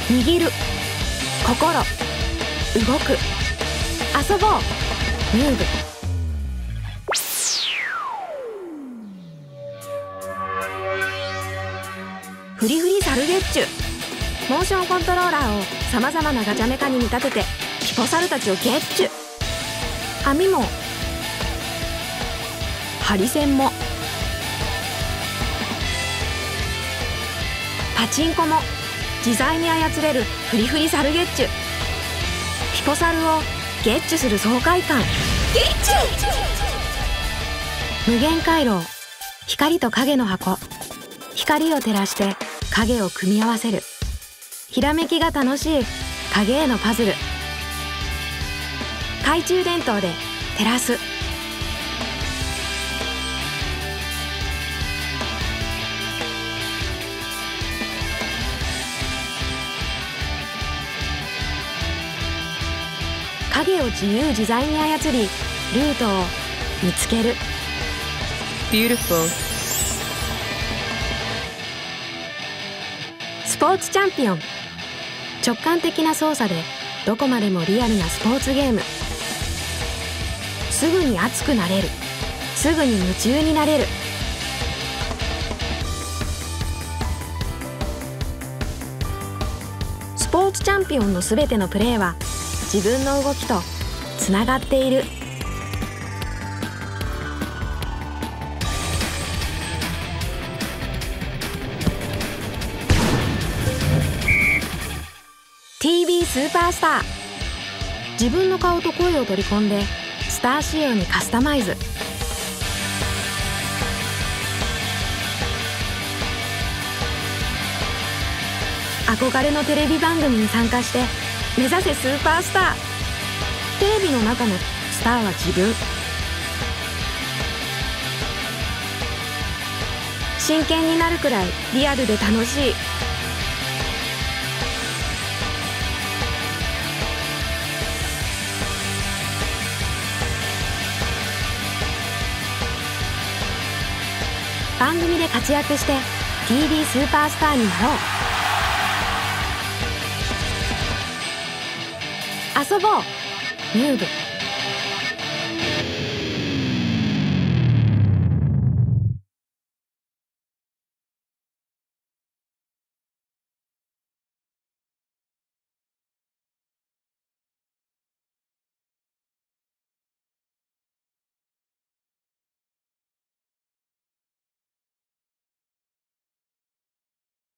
握る、心、動く、遊ぼう、ムーブ。フリフリサルゲッチュ。モーションコントローラーをさまざまなガチャメカに見立ててヒポサルたちをゲッチュ。網もハリセンもパチンコも自在に操れるフリフリサルゲッチュ。ヒポサルをゲッチュする爽快感。ゲッチュ。無限回廊、光と影の箱。光を照らして影を組み合わせる。ひらめきが楽しい影へのパズル。懐中電灯で照らす。影を自由自在に操り、ルートを見つける。 Beautiful。 スポーツチャンピオン。直感的な操作でどこまでもリアルなスポーツゲーム。すぐに熱くなれる。すぐに夢中になれる。スポーツチャンピオンのすべてのプレーは自分の動きとつながっている。TV スーパースター。自分の顔と声を取り込んでスター仕様にカスタマイズ。憧れのテレビ番組に参加して目指せスーパースター。テレビの中のスターは自分。真剣になるくらいリアルで楽しい。番組で活躍して TV スーパースターになろう。遊ぼう、ムーブ。